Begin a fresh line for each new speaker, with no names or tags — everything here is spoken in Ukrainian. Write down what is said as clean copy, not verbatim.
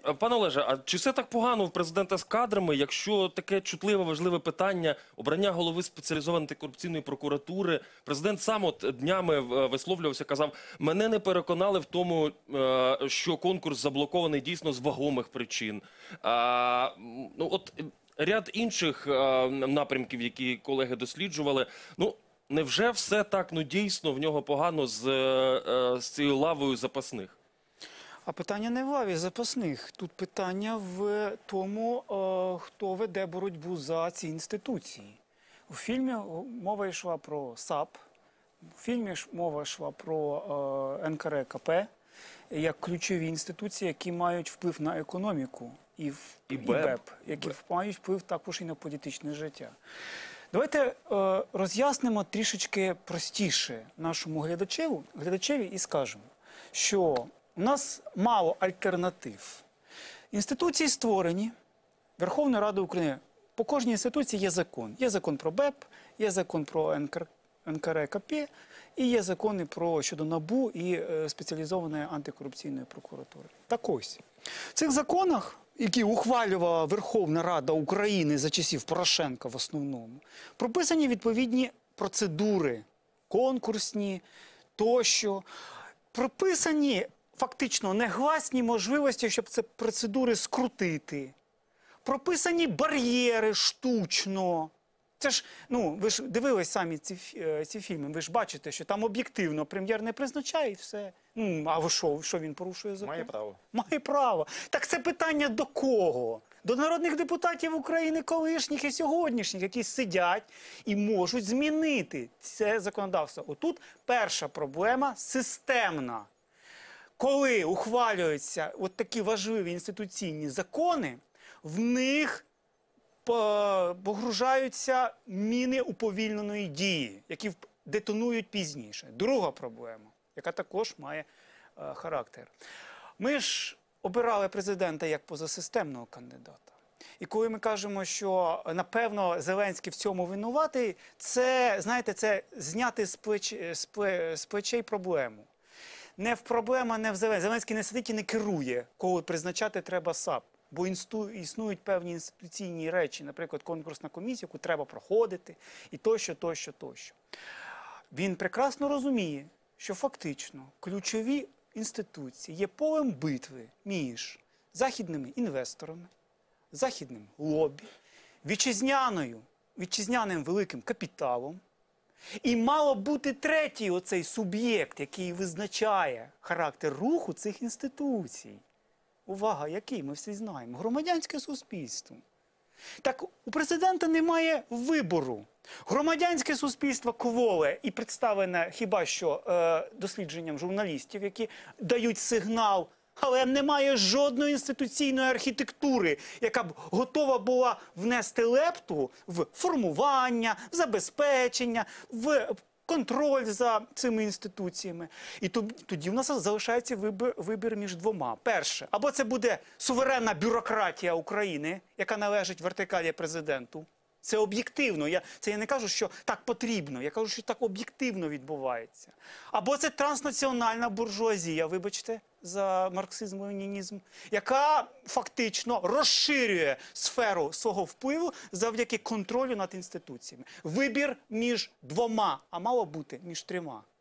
Пане Олеже, а чи все так погано в президента з кадрами, якщо таке чутливе, важливе питання обрання голови спеціалізованої антикорупційної прокуратури? Президент сам от днями висловлювався, казав, мене не переконали в тому, що конкурс заблокований дійсно з вагомих причин. Ряд інших напрямків, які колеги досліджували, невже все так, дійсно, в нього погано з цією лавою запасних?
А питання не в лаві запасних. Тут питання в тому, хто веде боротьбу за ці інституції. У фільмі мова йшла про САП, у фільмі мова йшла про НКРЕКП, як ключові інституції, які мають вплив на економіку і БЕП, які мають вплив також і на політичне життя. Давайте роз'яснимо трішечки простіше нашому глядачеві і скажемо, що у нас мало альтернатив. Інституції створені, Верховна Рада України. По кожній інституції є закон. Є закон про БЕП, є закон про НКРЕКП і є закони щодо НАБУ і спеціалізованої антикорупційної прокуратури. Так ось, в цих законах, які ухвалювала Верховна Рада України за часів Порошенка в основному, прописані відповідні процедури, конкурсні тощо, прописані фактично негласні можливості, щоб ці процедури скрутити. Прописані бар'єри штучно. Це ж, ви ж дивились самі ці фільми, ви ж бачите, що там об'єктивно прем'єр не призначає і все. А що він порушує закон?
Має право.
Має право. Так це питання до кого? До народних депутатів України колишніх і сьогоднішніх, які сидять і можуть змінити це законодавство. Отут перша проблема системна. Коли ухвалюються от такі важливі інституційні закони, в них погружаються міни уповільненої дії, які детонують пізніше. Друга проблема, яка також має характер. Ми ж обирали президента як позасистемного кандидата. І коли ми кажемо, що, напевно, Зеленський в цьому винуватий, це, знаєте, це зняти з плечей проблему. Проблема не в Зеленському. Зеленський не сидить і не керує, кого призначати треба САП. Бо існують певні інституційні речі, наприклад, конкурсна комісія, яку треба проходити, і тощо. Він прекрасно розуміє, що фактично ключові інституції є полем битви між західними інвесторами, західним лобі, вітчизняним великим капіталом. І мало бути третій оцей суб'єкт, який визначає характер руху цих інституцій. Увага, який? Ми всі знаємо. Громадянське суспільство. Так у президента немає вибору. Громадянське суспільство кволе і представлене хіба що дослідженням журналістів, які дають сигнал, але немає жодної інституційної архітектури, яка б готова була внести лепту в формування, в забезпечення, в контроль за цими інституціями. І тоді в нас залишається вибір між двома. Перше, або це буде суверенна бюрократія України, яка належить вертикалі президенту. Це об'єктивно. Я не кажу, що так потрібно. Я кажу, що так об'єктивно відбувається. Або це транснаціональна буржуазія, вибачте, за марксизм-ленінізм, яка фактично розширює сферу свого впливу завдяки контролю над інституціями. Вибір між двома, а мало бути між трьома.